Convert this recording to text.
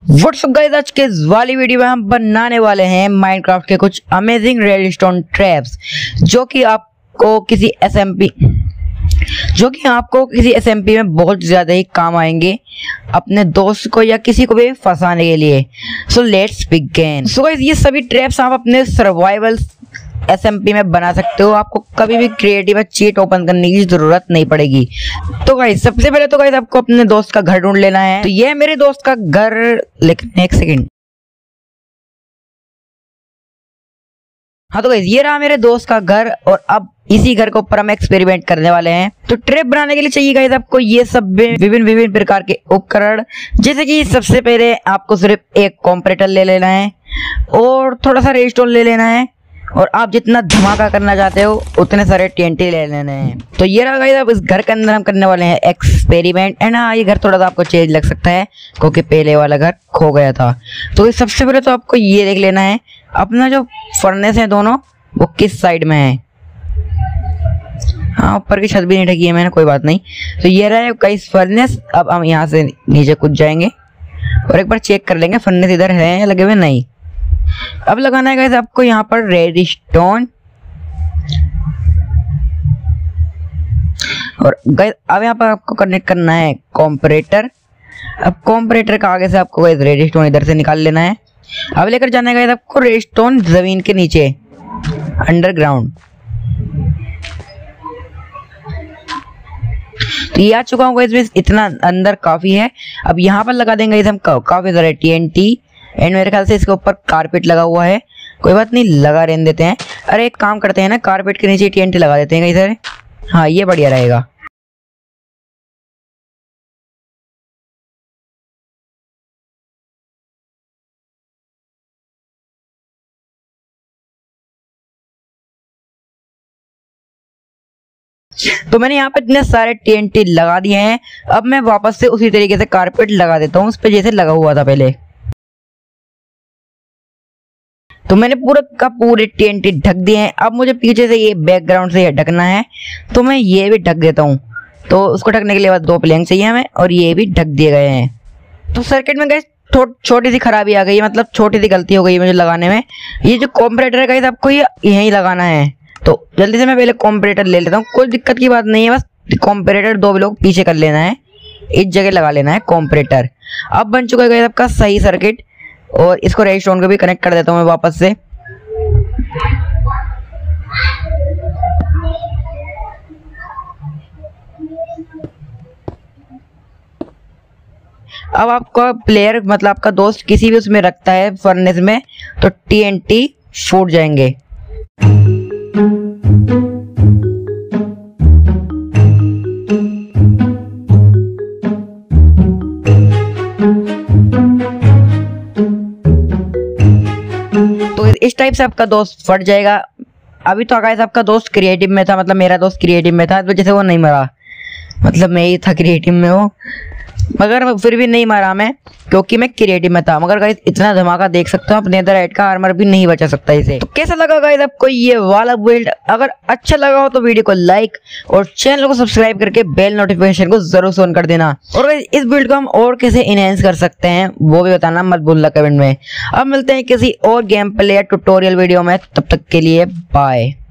WhatsApp guys, आज के इस वाली वीडियो में हम बनाने वाले हैं माइनक्राफ्ट के कुछ अमेजिंग रेडस्टोन ट्रैप्स जो कि आपको किसी एसएमपी में बहुत ज्यादा ही काम आएंगे अपने दोस्त को या किसी को भी फंसाने के लिए। So let's begin. So guys, ये सभी ट्रैप्स आप अपने सर्वाइवल एसएमपी में बना सकते हो। आपको कभी भी क्रिएटिव चीट ओपन करने की जरूरत नहीं पड़ेगी। तो गाइस, सबसे पहले तो गाइस आपको अपने दोस्त का घर ढूंढ लेना है। तो ये है मेरे दोस्त का घर, लेकिन एक सेकंड। हाँ तो गाइस, ये रहा मेरे दोस्त का घर और अब इसी घर के ऊपर हम एक्सपेरिमेंट करने वाले हैं। तो ट्रैप बनाने के लिए चाहिए गाइस आपको ये सब विभिन्न प्रकार के उपकरण, जैसे कि सबसे पहले आपको सिर्फ एक कॉम्प्रेटर ले लेना है और थोड़ा सा रेडस्टोन ले लेना है और आप जितना धमाका करना चाहते हो उतने सारे टीएनटी ले लेने हैं। तो ये रहा गाइस, अब इस घर के अंदर हम करने वाले हैं एक्सपेरिमेंट। एंड हाँ, ये घर थोड़ा सा आपको चेंज लग सकता है क्योंकि पहले वाला घर खो गया था। तो सबसे पहले तो आपको ये देख लेना है अपना जो फर्नेस है दोनों वो किस साइड में है। हाँ, ऊपर की छत भी नहीं ढकी है मैंने, कोई बात नहीं। तो ये रहा गाइस फर्नेस। अब हम यहाँ से नीचे कूद जाएंगे और एक बार चेक कर लेंगे फर्नेस इधर है या लगे हुए नहीं। अब लगाना है गाइस आपको यहाँ पर रेडस्टोन और गाइस अब यहाँ पर आपको कनेक्ट करना है कॉम्परेटर। अब कॉम्परेटर का आगे से आपको गाइस रेडस्टोन इधर से निकाल लेना है। अब लेकर जाना है गाइस आपको रेडस्टोन जमीन के नीचे अंडरग्राउंड। तो ये आ चुका हूँ गाइस, इतना अंदर काफी है। अब यहाँ पर लगा देंगे हम काफी सारे टीएनटी एंड मेरे ख्याल से इसके ऊपर कारपेट लगा हुआ है। कोई बात नहीं, लगा रहने देते हैं। अरे एक काम करते हैं ना, कारपेट के नीचे टीएनटी लगा देते हैं कहीं सारे। हाँ, ये बढ़िया रहेगा। तो मैंने यहाँ पे इतने सारे टीएनटी लगा दिए हैं। अब मैं वापस से उसी तरीके से कारपेट लगा देता हूँ उस पे जैसे लगा हुआ था पहले। तो मैंने पूरे टीएनटी ढक दिए हैं। अब मुझे पीछे से ये बैकग्राउंड से ये ढकना है, तो मैं ये भी ढक देता हूँ। तो उसको ढकने के लिए बाद 2 प्लैंक चाहिए हमें और ये भी ढक दिए गए हैं। तो सर्किट में गाइस छोटी सी खराबी आ गई है, मतलब छोटी सी गलती हो गई मुझे लगाने में। ये जो कॉम्परेटर है गाइस आपको ये यहीं लगाना है। तो जल्दी से मैं पहले कॉम्परेटर ले लेता हूँ, कोई दिक्कत की बात नहीं है। बस कॉम्परेटर 2 लोग पीछे कर लेना है, इस जगह लगा लेना है कॉम्परेटर। अब बन चुका है गाइस आपका सही सर्किट और इसको रेडस्टोन को भी कनेक्ट कर देता हूँ मैं वापस से। अब आपका प्लेयर मतलब आपका दोस्त किसी भी उसमें रखता है फर्नेस में तो टीएनटी फूट जाएंगे। तो इस टाइप से आपका दोस्त फट जाएगा। अभी तो गाइस आपका दोस्त क्रिएटिव में था, मतलब मेरा दोस्त क्रिएटिव में था, तो जैसे वो नहीं मरा, मतलब मैं ही था क्रिएटिव में वो, मगर फिर भी नहीं मारा मैं क्योंकि मैं क्रिएटिव में था। मगर गाइस इतना धमाका देख सकते हो, अपने नेदरराइट का आर्मर भी नहीं बचा सकता इसे। तो कैसा लगा गाइस आपको ये वाला बिल्ड? अगर अच्छा लगा हो तो वीडियो को लाइक और चैनल को सब्सक्राइब करके बेल नोटिफिकेशन को जरूर ऑन कर देना। और गाइस इस बिल्ड को हम और कैसे इनहेंस कर सकते हैं वो भी बताना मत भूलना कमेंट में। अब मिलते हैं किसी और गेम प्ले या ट्यूटोरियल वीडियो में, तब तक के लिए बाय।